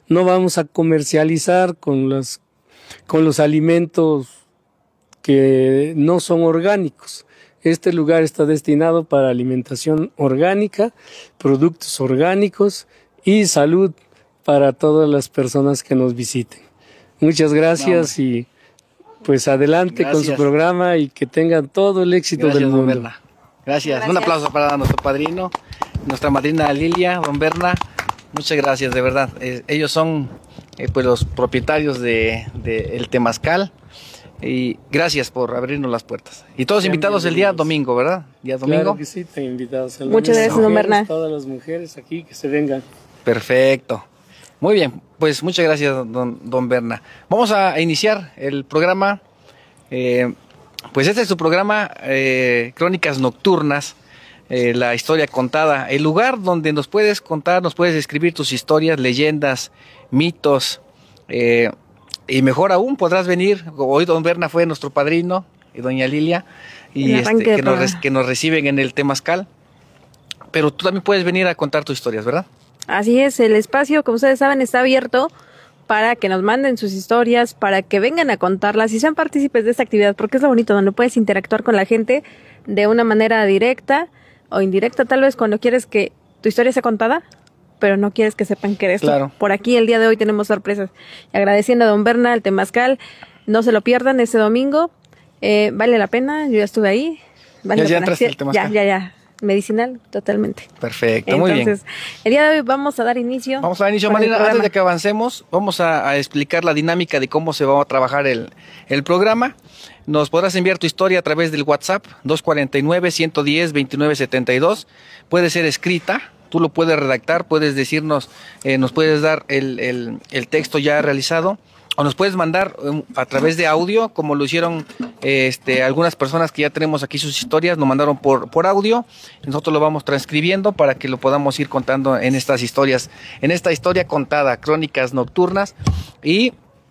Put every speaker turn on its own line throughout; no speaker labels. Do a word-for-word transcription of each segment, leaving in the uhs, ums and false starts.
no vamos a comercializar con los, con los alimentos que no son orgánicos. Este lugar está destinado para alimentación orgánica, productos orgánicos y salud para todas las personas que nos visiten. Muchas gracias no, y pues adelante gracias. Con su programa y que tengan todo el éxito gracias, del mundo.
Don Berna. Gracias. gracias. Un aplauso para nuestro padrino, nuestra madrina Lilia, don Berna. Muchas gracias, de verdad. Eh, ellos son eh, pues los propietarios de, de el Temazcal. Y gracias por abrirnos las puertas. Y todos Sean invitados el día domingo, ¿verdad? Día domingo.
Claro que sí, te invitados.
Muchas gracias, don Berna.
Todas las mujeres aquí que se vengan.
Perfecto. Muy bien, pues muchas gracias, don, don Berna. Vamos a iniciar el programa. Eh, pues este es su programa, eh, Crónicas Nocturnas, eh, la historia contada. El lugar donde nos puedes contar, nos puedes escribir tus historias, leyendas, mitos. Eh, y mejor aún, podrás venir. Hoy don Berna fue nuestro padrino y doña Lilia, y este, que, nos, que nos reciben en el Temazcal. Pero tú también puedes venir a contar tus historias, ¿verdad?
Así es, el espacio, como ustedes saben, está abierto para que nos manden sus historias, para que vengan a contarlas y sean partícipes de esta actividad, porque es lo bonito, donde puedes interactuar con la gente de una manera directa o indirecta, tal vez cuando quieres que tu historia sea contada, pero no quieres que sepan que eres
claro.
tú. Por aquí el día de hoy tenemos sorpresas. Y agradeciendo a don Berna, el Temazcal, no se lo pierdan este domingo, eh, vale la pena, yo ya estuve ahí. Vale
ya, ya entraste al Temazcal.
Ya, ya, ya. Medicinal, totalmente.
Perfecto,
Entonces,
muy bien.
El día de hoy vamos a dar inicio.
Vamos a dar inicio, Marina. Antes de que avancemos, vamos a, a explicar la dinámica de cómo se va a trabajar el, el programa. Nos podrás enviar tu historia a través del WhatsApp dos cuatro nueve, uno uno cero, dos nueve siete dos. Puede ser escrita, tú lo puedes redactar, puedes decirnos, eh, nos puedes dar el, el, el texto ya realizado. O nos puedes mandar um, a través de audio, como lo hicieron eh, este, algunas personas que ya tenemos aquí sus historias, nos mandaron por, por audio. Nosotros lo vamos transcribiendo para que lo podamos ir contando en estas historias, en esta historia contada, Crónicas Nocturnas. Y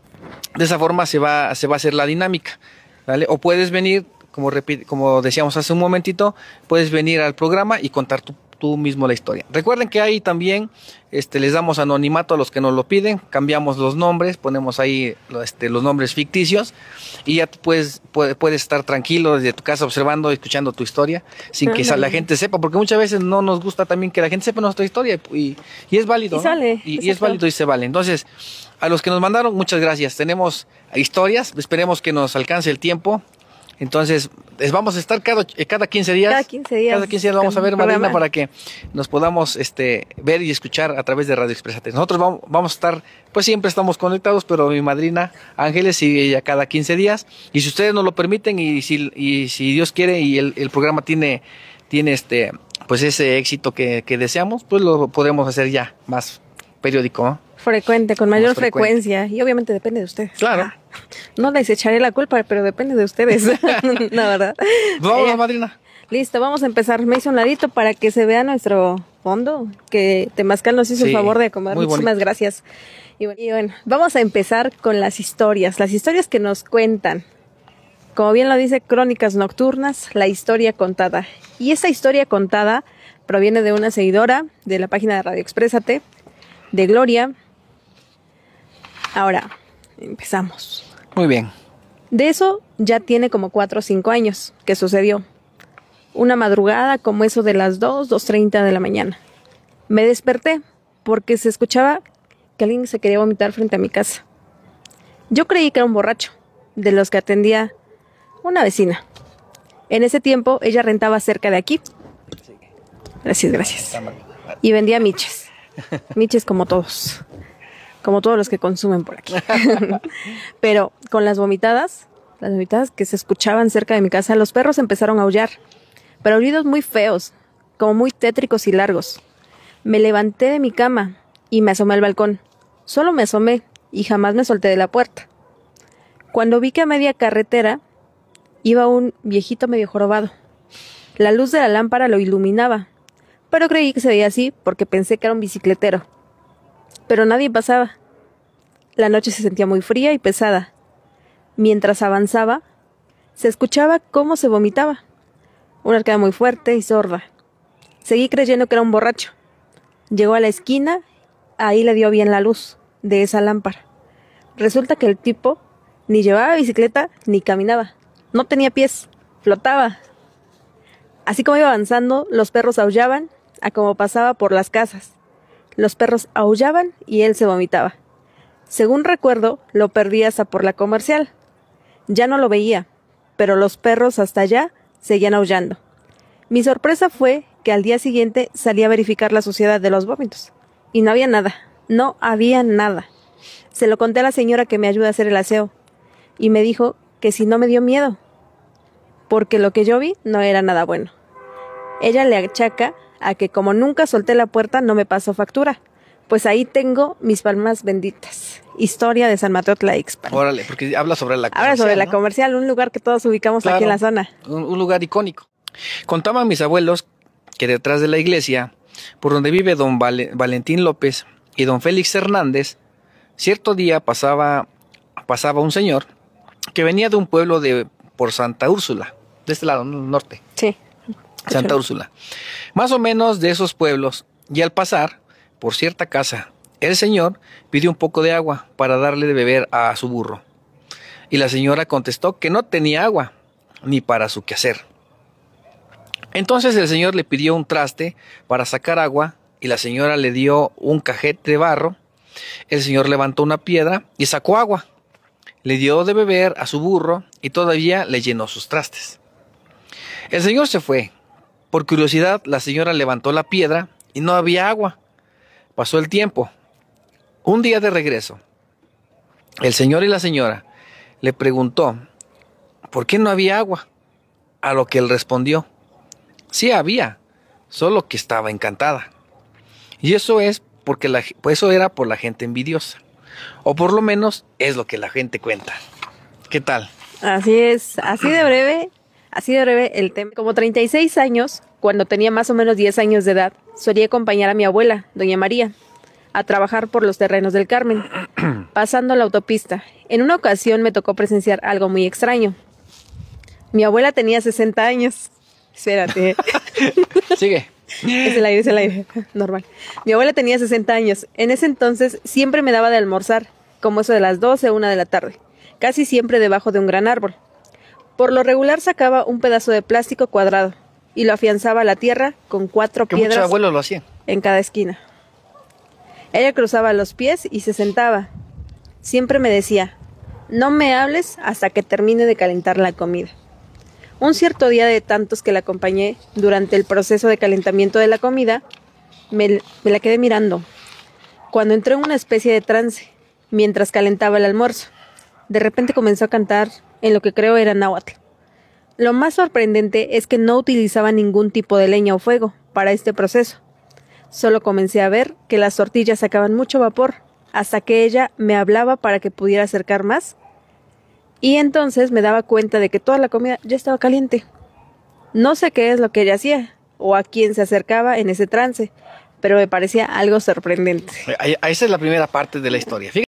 de esa forma se va, se va a hacer la dinámica, ¿vale? O puedes venir, como, como decíamos hace un momentito, puedes venir al programa y contar tu tú mismo la historia. Recuerden que ahí también este, les damos anonimato a los que nos lo piden, cambiamos los nombres, ponemos ahí este, los nombres ficticios y ya puedes, puedes, puedes estar tranquilo desde tu casa observando, escuchando tu historia, sin que la gente sepa, porque muchas veces no nos gusta también que la gente sepa nuestra historia y, y es válido.
Y sale.
¿no? Y, y es válido y se vale. Entonces, a los que nos mandaron, muchas gracias. Tenemos historias, esperemos que nos alcance el tiempo. Entonces, vamos a estar cada, cada quince días.
Cada quince días.
Cada quince días vamos a ver, Marina, para que nos podamos este, ver y escuchar a través de Radio Expresate. Nosotros vamos, vamos a estar, pues siempre estamos conectados, pero mi madrina Ángeles y ella cada quince días. Y si ustedes nos lo permiten y si, y si Dios quiere y el, el programa tiene, tiene este, pues ese éxito que, que deseamos, pues lo podemos hacer ya más periódico, ¿no?
Frecuente, con mayor frecuencia. Y obviamente depende de ustedes.
Claro.
No les echaré la culpa, pero depende de ustedes. La verdad.
Vamos,
eh,
madrina.
Listo, vamos a empezar. Me hice un ladito para que se vea nuestro fondo, que Temazcal nos hizo sí, el favor de acomodar. Muchísimas gracias. Y bueno, y bueno, vamos a empezar con las historias. Las historias que nos cuentan. Como bien lo dice, Crónicas Nocturnas, la historia contada. Y esta historia contada proviene de una seguidora de la página de Radio Exprésate, de Gloria. Ahora, empezamos.
Muy bien.
De eso ya tiene como cuatro o cinco años que sucedió. Una madrugada como eso de las dos, dos treinta de la mañana. Me desperté porque se escuchaba que alguien se quería vomitar frente a mi casa. Yo creí que era un borracho, de los que atendía una vecina. En ese tiempo ella rentaba cerca de aquí. Gracias, gracias. Y vendía miches. Miches como todos. Como todos los que consumen por aquí. Pero con las vomitadas, las vomitadas que se escuchaban cerca de mi casa, los perros empezaron a aullar. Pero aullidos muy feos, como muy tétricos y largos. Me levanté de mi cama y me asomé al balcón. Solo me asomé y jamás me solté de la puerta. Cuando vi que a media carretera iba un viejito medio jorobado. La luz de la lámpara lo iluminaba, pero creí que se veía así porque pensé que era un bicicletero. Pero nadie pasaba. La noche se sentía muy fría y pesada. Mientras avanzaba, se escuchaba cómo se vomitaba. Una arcada muy fuerte y sorda. Seguí creyendo que era un borracho. Llegó a la esquina, ahí le dio bien la luz. de esa lámpara. Resulta que el tipo ni llevaba bicicleta ni caminaba. No tenía pies, flotaba. Así como iba avanzando, los perros aullaban a como pasaba por las casas. Los perros aullaban y él se vomitaba. Según recuerdo, lo perdí hasta por la Comercial. Ya no lo veía, pero los perros hasta allá seguían aullando. Mi sorpresa fue que al día siguiente salí a verificar la suciedad de los vómitos. Y no había nada, no había nada. Se lo conté a la señora que me ayuda a hacer el aseo. Y me dijo que si no me dio miedo, porque lo que yo vi no era nada bueno. Ella le achaca a que como nunca solté la puerta no me pasó factura. Pues ahí tengo mis palmas benditas. Historia de San Mateo Tlaixpan.
Órale, porque habla sobre la Comercial.
Habla sobre la
¿no?
Comercial, un lugar que todos ubicamos
Claro,
aquí en la zona.
Un, un lugar icónico. Contaban mis abuelos que detrás de la iglesia, por donde vive don Vale, Valentín López y don Félix Hernández, cierto día pasaba, pasaba un señor que venía de un pueblo de por Santa Úrsula, de este lado, norte.
Sí.
Santa Úrsula. Más o menos de esos pueblos, y al pasar por cierta casa, el señor pidió un poco de agua para darle de beber a su burro. Y la señora contestó que no tenía agua, ni para su quehacer. Entonces el señor le pidió un traste para sacar agua, y la señora le dio un cajete de barro. El señor levantó una piedra y sacó agua. Le dio de beber a su burro y todavía le llenó sus trastes. El señor se fue. Por curiosidad, la señora levantó la piedra y no había agua. Pasó el tiempo. Un día de regreso, el señor y la señora le preguntó por qué no había agua. A lo que él respondió: sí había, solo que estaba encantada. Y eso es porque la, pues eso era por la gente envidiosa. O por lo menos es lo que la gente cuenta. ¿Qué tal?
Así es, así de breve, así de breve el tema. Como treinta y seis años, cuando tenía más o menos diez años de edad, solía acompañar a mi abuela, doña María, a trabajar por los terrenos del Carmen, pasando la autopista. En una ocasión me tocó presenciar algo muy extraño. Mi abuela tenía sesenta años. Espérate.
Sigue.
Es el aire, es el aire. Normal. Mi abuela tenía sesenta años. En ese entonces siempre me daba de almorzar, como eso de las doce o una de la tarde, casi siempre debajo de un gran árbol. Por lo regular sacaba un pedazo de plástico cuadrado y lo afianzaba a la tierra con cuatro
Que
piedras
muchos abuelos lo hacían.
en cada esquina. Ella cruzaba los pies y se sentaba. Siempre me decía: no me hables hasta que termine de calentar la comida. Un cierto día de tantos que la acompañé durante el proceso de calentamiento de la comida, me, me la quedé mirando, cuando entré en una especie de trance, mientras calentaba el almuerzo. De repente comenzó a cantar en lo que creo era náhuatl. Lo más sorprendente es que no utilizaba ningún tipo de leña o fuego para este proceso. Solo comencé a ver que las tortillas sacaban mucho vapor, hasta que ella me hablaba para que pudiera acercar más. Y entonces me daba cuenta de que toda la comida ya estaba caliente. No sé qué es lo que ella hacía, o a quién se acercaba en ese trance, pero me parecía algo sorprendente.
Esa es la primera parte de la historia. Fíjate.